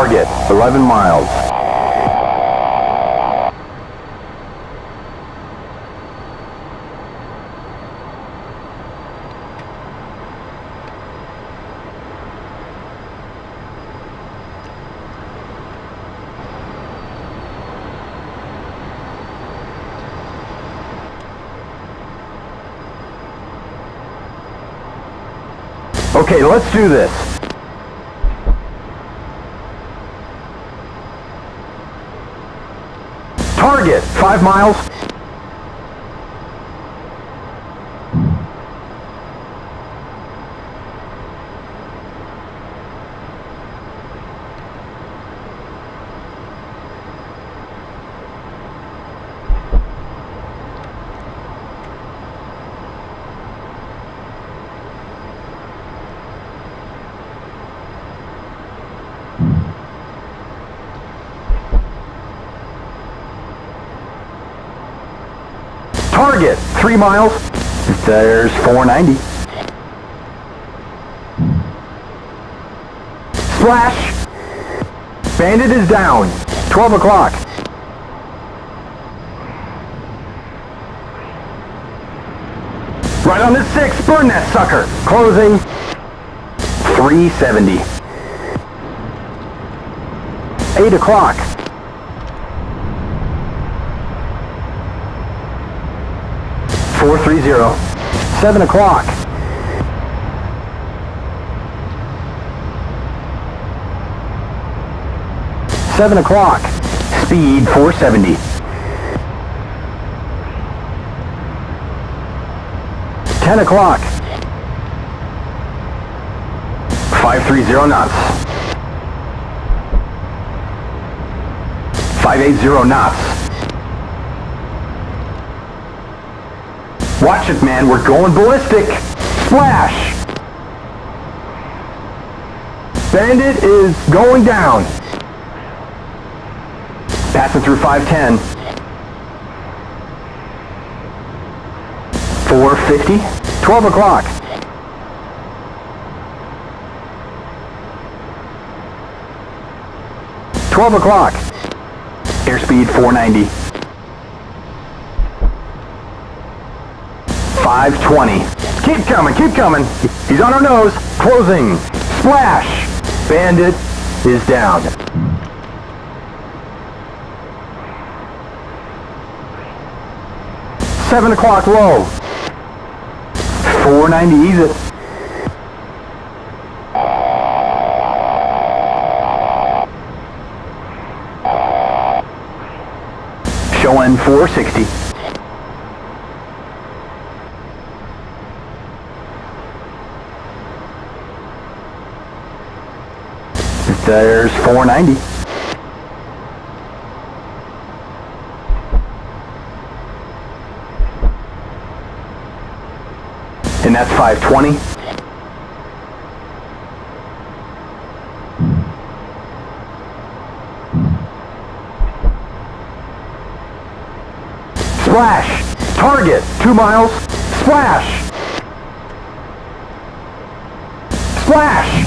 Target, 11 miles. Okay, let's do this. Target, 5 miles. Target, 3 miles. There's 490. Splash. Bandit is down. 12 o'clock. Right on the 6. Burn that sucker. Closing. 370. 8 o'clock. 430. 7 o'clock. 7 o'clock. Speed 470. 10 o'clock. 530 knots. 580 knots. Watch it, man. We're going ballistic. Splash. Bandit is going down. Passing through 510. 450. 12 o'clock. $12 o'clock. Airspeed 490. 520. Keep coming, keep coming. He's on our nose. Closing. Splash. Bandit is down. $7 o'clock low. 490, ease it. Showing 460. There's 490. And that's 520. Splash. Target. 2 miles. Splash. Splash.